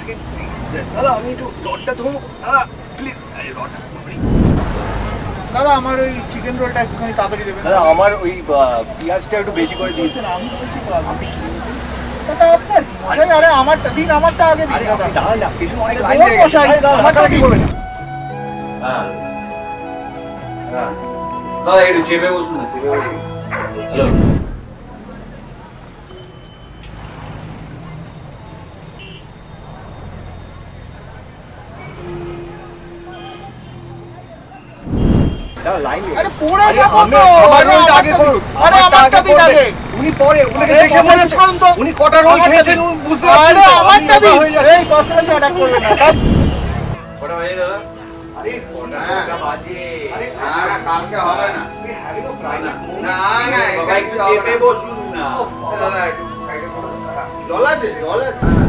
Second দাদা, আমি একটু রডটা ধরবো দাদা, প্লিজ। আরে রডটা দাদা আমার ওই চিকেন রোলটা একটুখানি তাড়াতাড়ি দেবেন দাদা, আমার ওই পেঁয়াজটা একটু বেশি করে দিয়েছেন। আমি বেশি আপনি দাদা আপনার মশাই, আরে আমারটা দিন, আমারটা আগে দিন দাদা। দাদা না, কিছু অনেক লাইন ওর লেগে গেছে। মশাই, আমারটা কি করবেন? হ্যাঁ হ্যাঁ দাদা একটু চেপে বসুন না, চেপে বসুন। চলো দাদা লাইন লেগে আরে পড়ে আরে যাবো আমি তো। আমার রোলটা আগে করুন। আরে আমারটা দিন আগে। উনি পরে, উনাকে আরে দেখে মনে হচ্ছে করুন তো। উনি কটা রোল আমারটা খেয়েছেন দিন। উনি বুঝতে পারছেন আরে তো। আমারটা দিন। হয়ে যাচ্ছে। এই পার্সোনালি অ্যাটাক করবেন না। কটা বাজে দাদা? আরে কটা বাজে? আরে না কালকে হবে না। হ্যাভিং আ প্রাইভেট না না বাবা একটু চেপে বসুন না। দাদা একটু সাইডে করো। জল আছে জল আছে।